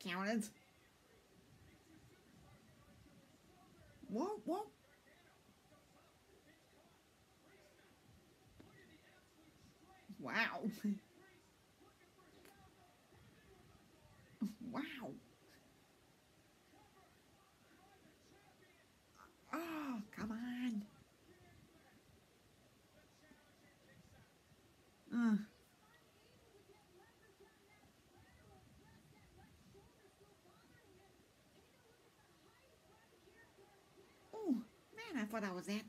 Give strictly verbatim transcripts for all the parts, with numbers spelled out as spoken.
counted. Whoa, whoa. Wow. Wow. Oh, come on. Uh. Oh, man, I thought that was it.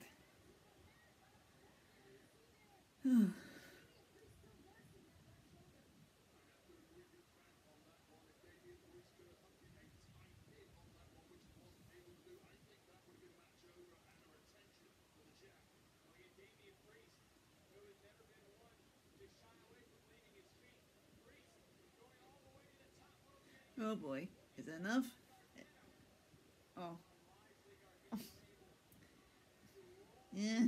Oh boy. Is it enough? Oh. Yeah.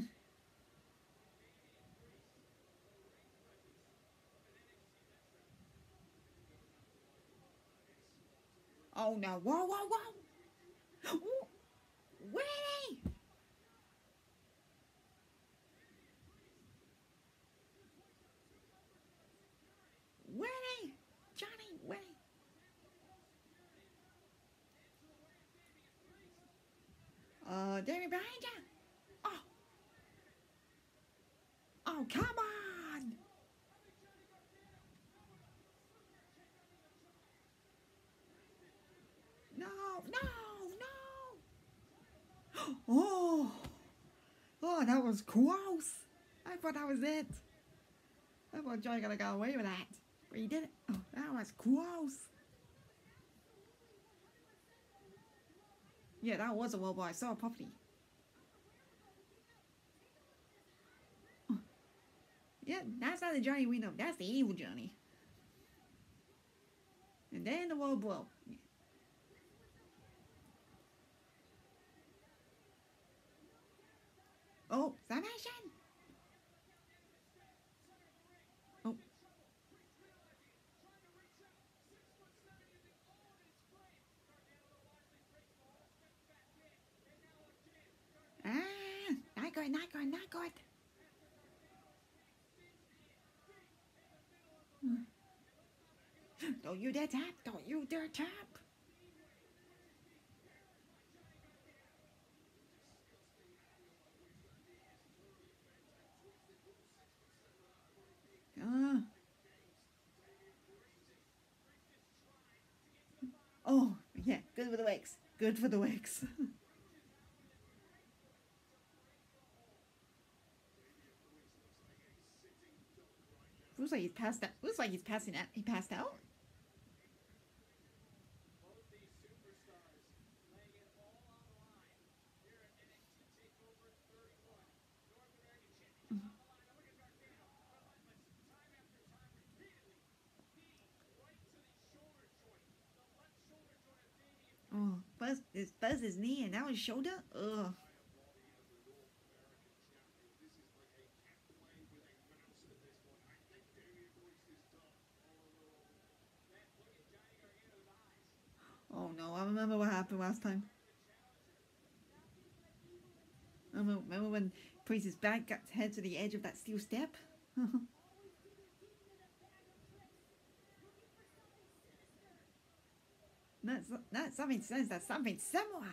Oh no. Whoa, whoa, whoa. Winnie! Winnie! Johnny, Winnie! Uh, Davey behind you! Oh, oh, come on! No, no, no! Oh, oh, that was close. I thought that was it. I thought Johnny gonna get away with that, but he didn't. Oh, that was close. Yeah, that was a wobble. I saw a property. Oh, yeah, that's not the Johnny we know. That's the evil Johnny. And then the wobble. Oh, submission! Oh. Ah, not good, not good, not good. Don't you dare tap! Don't you dare tap! Uh, oh, yeah, good for the wicks. Good for the wicks. Looks like he's passed out. Looks like he's passing out. He passed out? Oh, Buzz, his, Buzz his knee and now his shoulder? Ugh. Oh no, I remember what happened last time. I remember when Priest's back got head to the edge of that steel step? That's not something sense, that's something similar.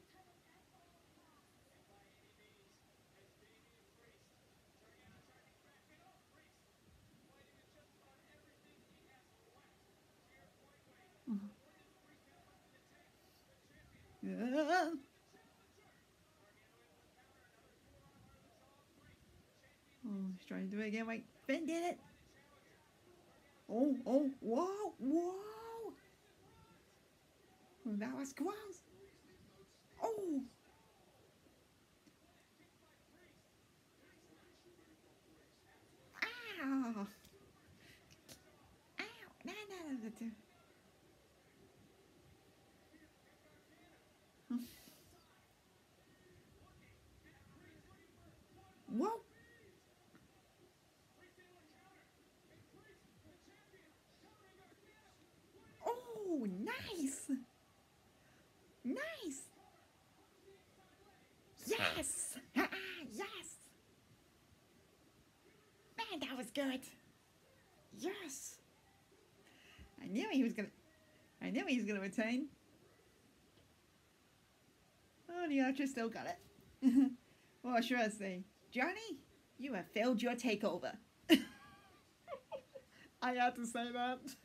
Uh, oh, he's trying to do it again. Like, Finn did it. Oh, oh, whoa, whoa. That was close. Oh. Ow. Ow. No, no, no, no. Whoa. Oh, nice. Yes! Yes! Man, that was good. Yes! I knew he was gonna... I knew he was gonna retain. Oh, the Archer still got it. Well, should I say? Johnny, you have failed your takeover. I had to say that.